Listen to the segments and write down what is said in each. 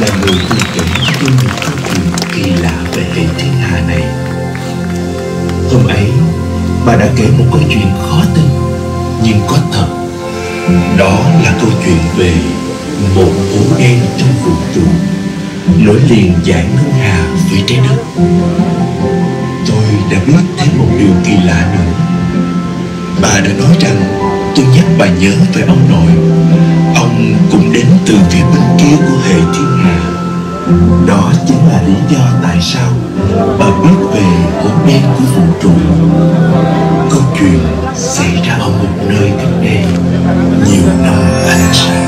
là người vừa kể cho tôi một câu chuyện kỳ lạ về hệ thiên hà này. Hôm ấy, bà đã kể một câu chuyện khó tin nhưng có thật. Đó là câu chuyện về một hố đen trong vũ trụ nối liền dải ngân hà với trái đất. Tôi đã biết thêm một điều kỳ lạ nữa. Bà đã nói rằng tôi nhắc bà nhớ về ông nội. Ông cũng đến từ phía bên kia của hệ thiên hà. Đó chính là lý do tại sao bà biết về hố đen của vũ trụ. Câu chuyện xảy ra ở một nơi cách đây nhiều năm ánh sáng.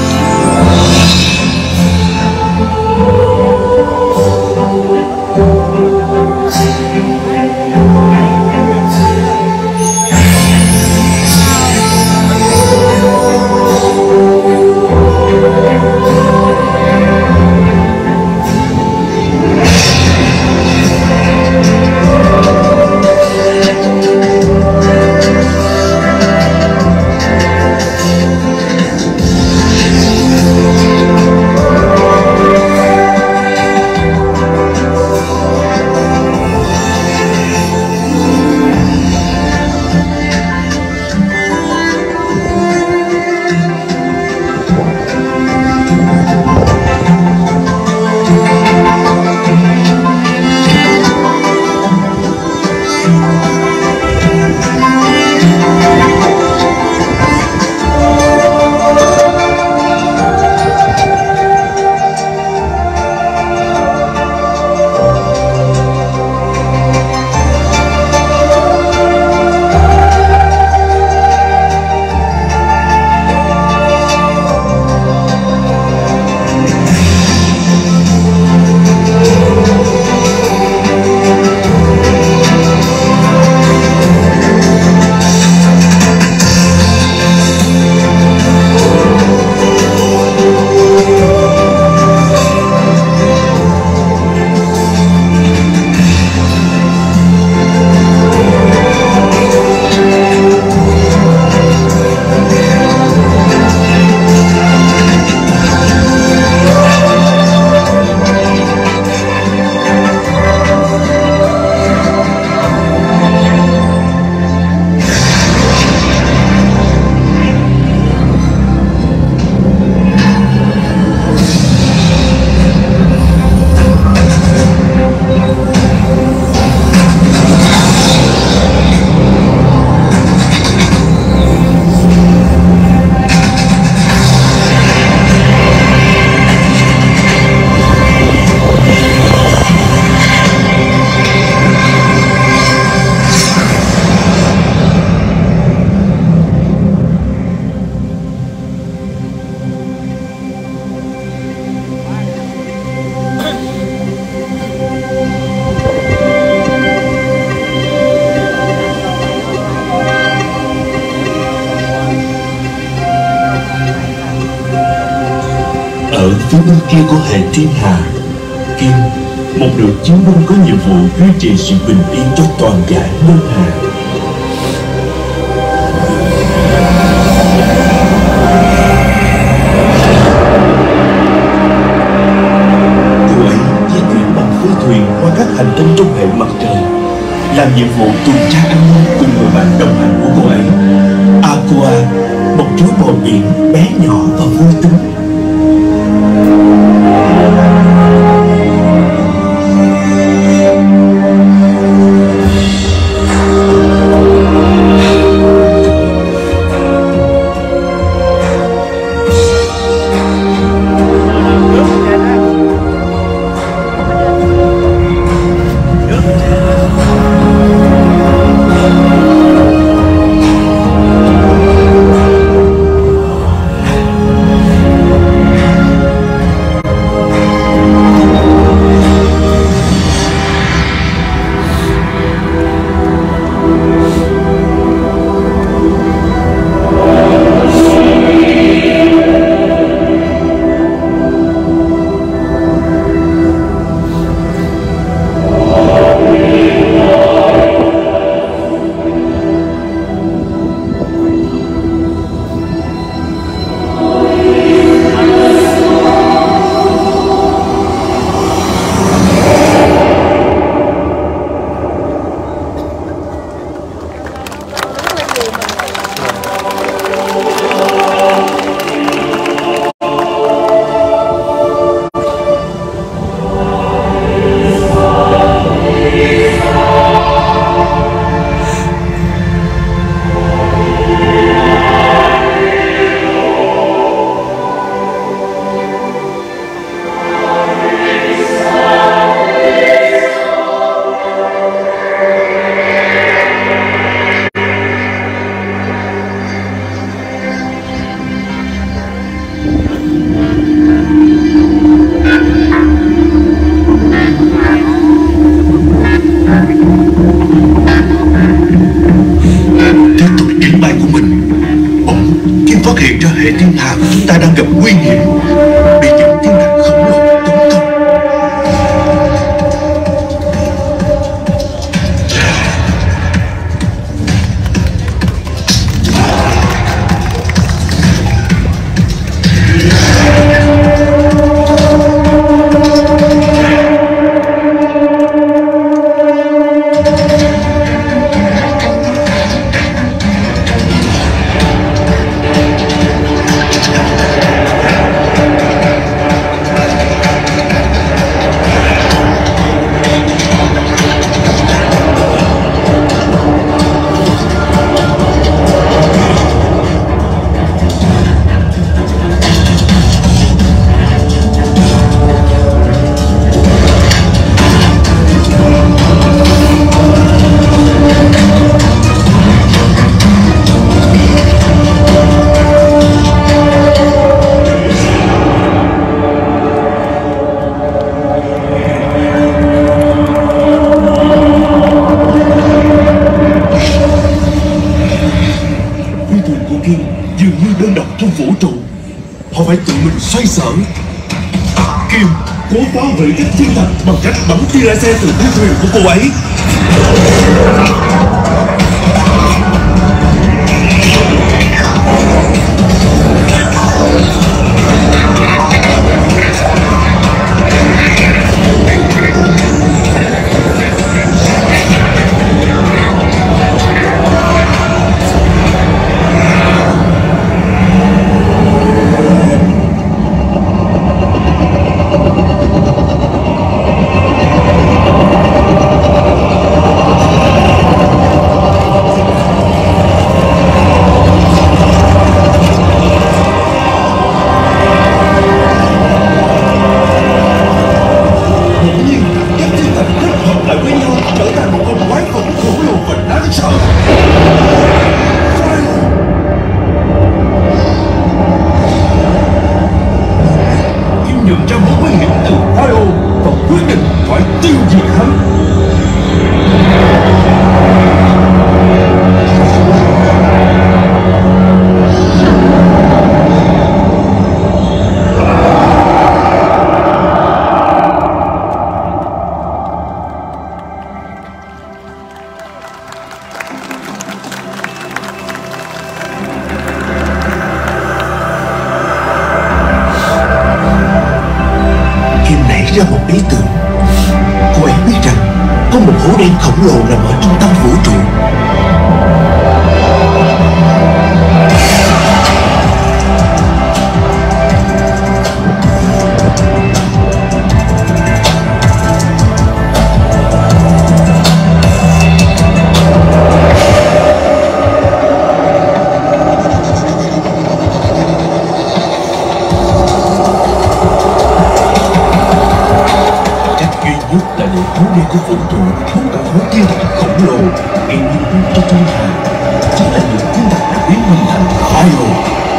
Ở phía bên kia của hệ thiên hà, Kim, một đội chiến binh có nhiệm vụ duy trì sự bình yên cho toàn dải ngân hà. Cô ấy di chuyển bằng phi thuyền qua các hành tinh trong hệ mặt trời, làm nhiệm vụ tuần tra an ninh cùng người bạn đồng hành của cô ấy, Aqua, một chú bò biển bé nhỏ và vui tính. đang gặp nguy hiểm, bị những thiên thạch khổng lồ tấn công. Họ phải tự mình xoay sở. Kim cố phá hủy các thiên thạch bằng cách bắn tia laser từ phi thuyền của cô ấy. Ra một ý tưởng. Cô ấy biết rằng có một hố đen khổng lồ nằm ở trung tâm vũ trụ. Hố đen của vũ trụ hướng cả hố thiên thạch khổng lồ gây nên cho thiên hà chính là những thiên thạch đã biến hình thành Cryo.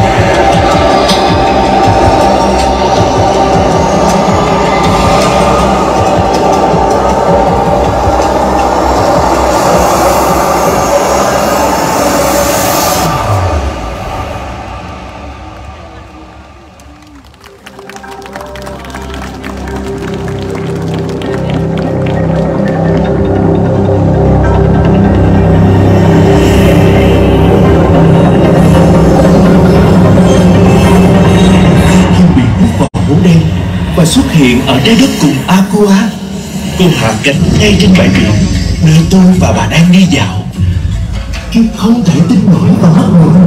Và xuất hiện ở trái đất cùng Aqua. Cô hạ cánh ngay trên bãi biển nơi tôi và bà đang đi dạo. Kim không thể tin nổi vào mắt mình.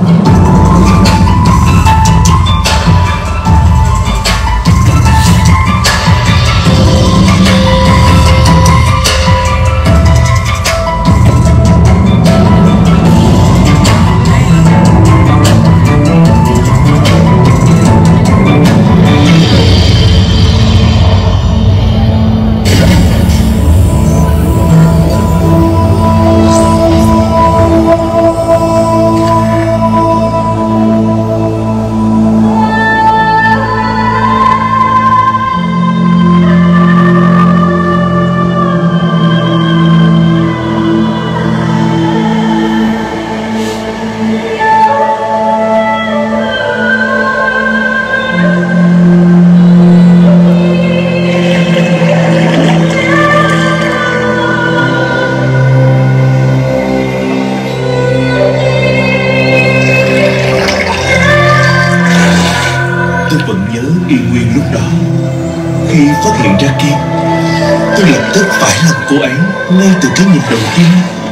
y nguyên lúc đó. Khi phát hiện ra Kim, tôi lập tức phải lòng cô ấy ngay từ cái nhìn đầu tiên.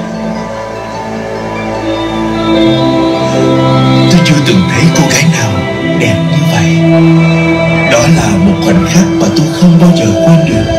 Tôi chưa từng thấy cô gái nào đẹp như vậy. Đó là một khoảnh khắc mà tôi không bao giờ quên được.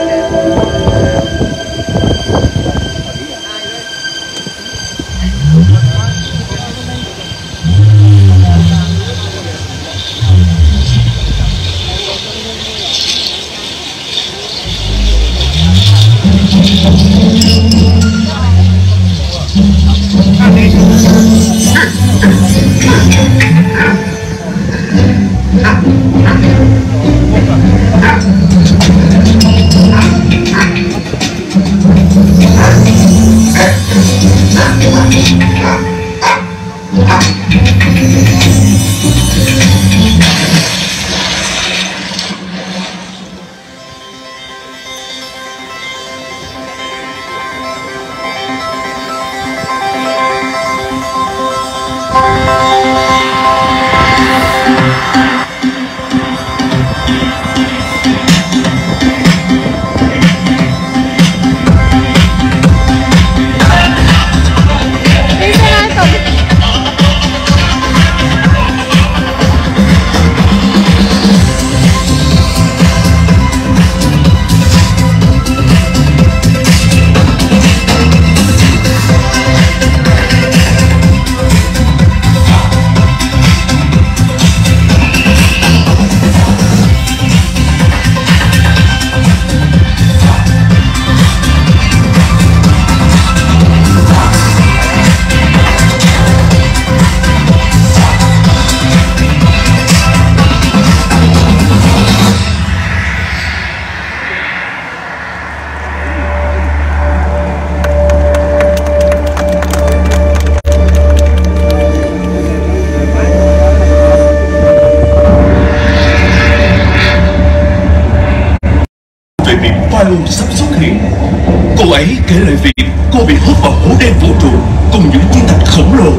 Sắp xuất hiện. Cô ấy kể lại việc cô bị hút vào hố đen vũ trụ cùng những thiên thạch khổng lồ.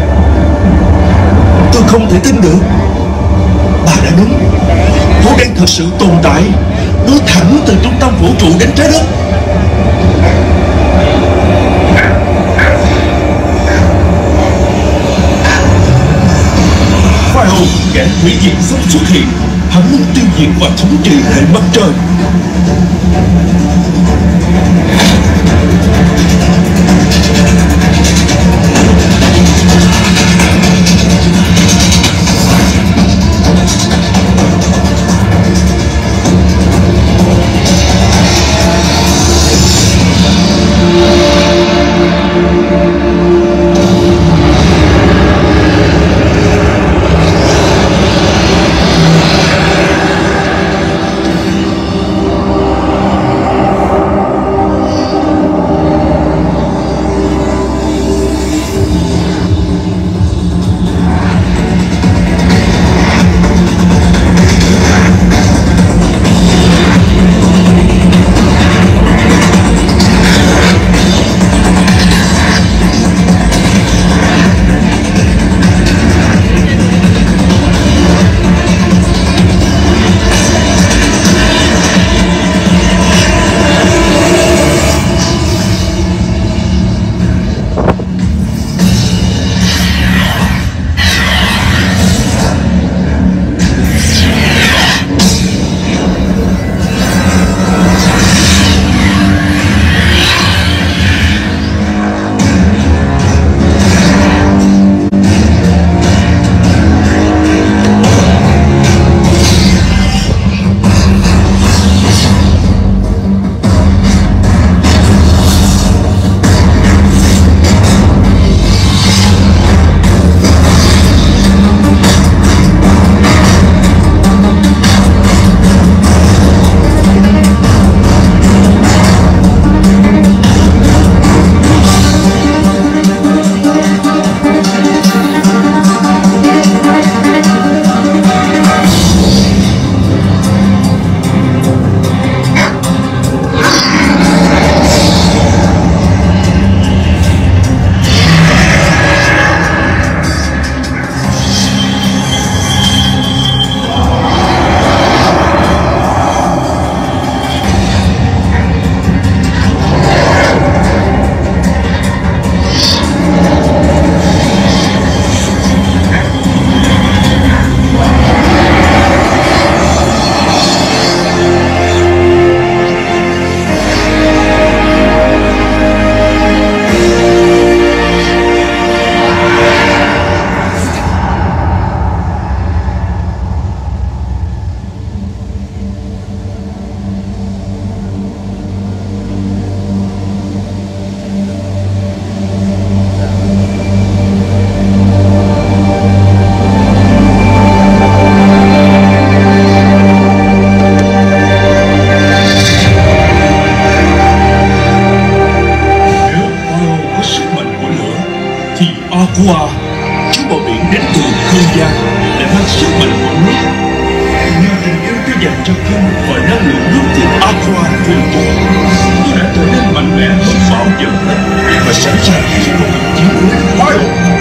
Tôi không thể tin được. Bà đã đúng. Hố đen thật sự tồn tại, nối thẳng từ trung tâm vũ trụ đến trái đất. Pharaoh, kẻ hủy diệt sắp xuất hiện. Hắn muốn tiêu diệt và thống trị hệ mặt trời. Aqua, chú bò biển đến từ không gian, lại mang sức mạnh của nước. Nhờ tình yêu tôi dành cho Kim và năng lượng nước từ Aqua truyền thống, tôi đã trở nên mạnh mẽ hơn bao giờ hết và sẵn sàng cho một cuộc chiến với Wild.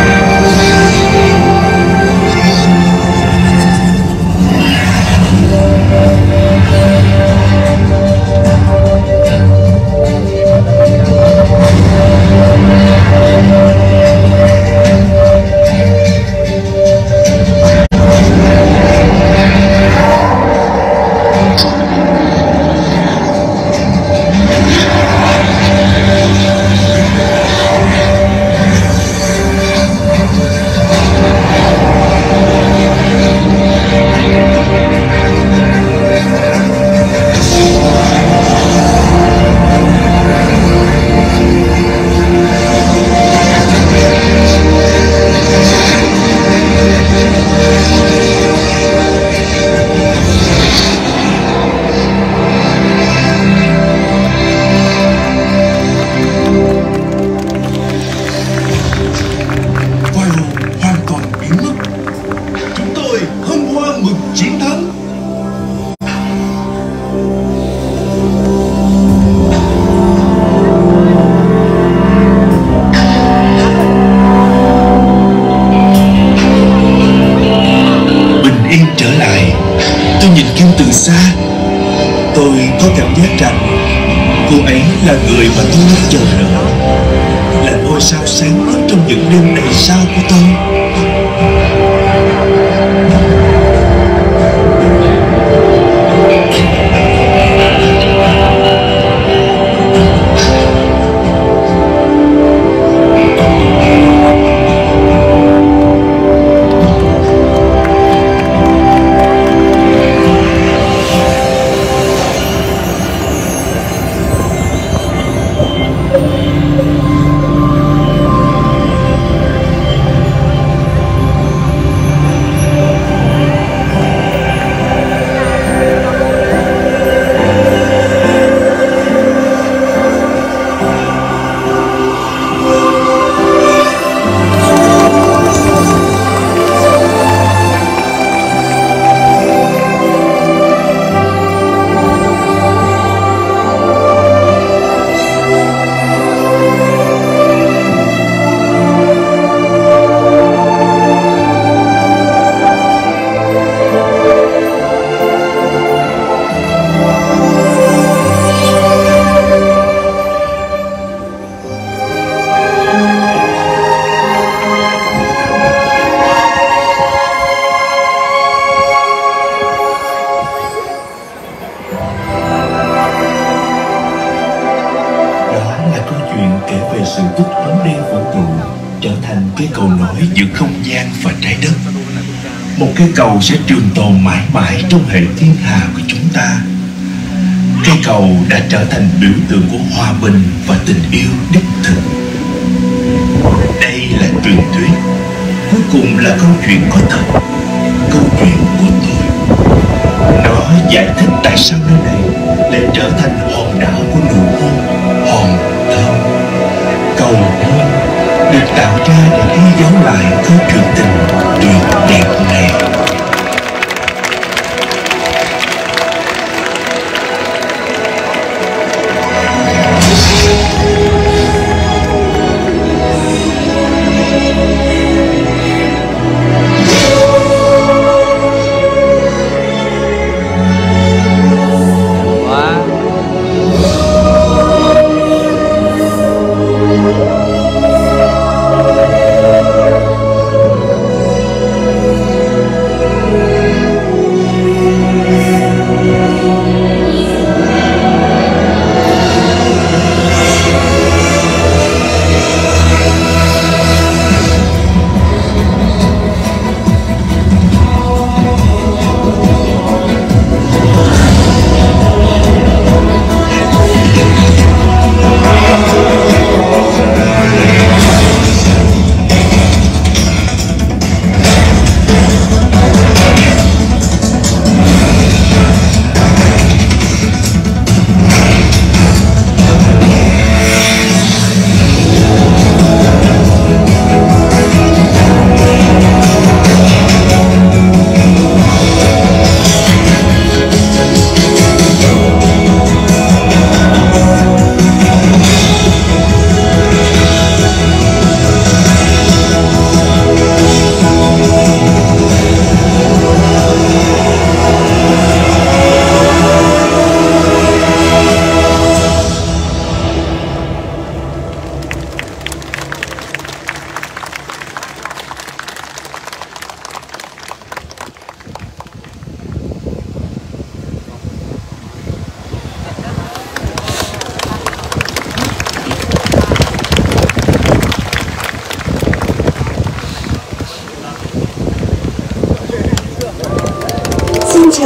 Là người mà tôi luôn chờ đợi, là ngôi sao sáng nhất trong những đêm đầy sao của tôi. Cây cầu sẽ trường tồn mãi mãi trong hệ thiên hà của chúng ta. Cây cầu đã trở thành biểu tượng của hòa bình và tình yêu đích thực. Đây là truyền thuyết, cuối cùng là câu chuyện có thật, câu chuyện của tôi. Nó giải thích tại sao nơi này lại trở thành hòn đảo của nụ hôn, hòn thơm. Cầu hôn được tạo ra để ghi dấu lại câu chuyện tình tuyệt đẹp này.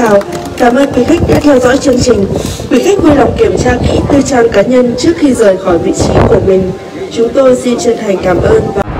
chào. Cảm ơn quý khách đã theo dõi chương trình. Quý khách vui lòng kiểm tra kỹ tư trang cá nhân trước khi rời khỏi vị trí của mình. Chúng tôi xin chân thành cảm ơn.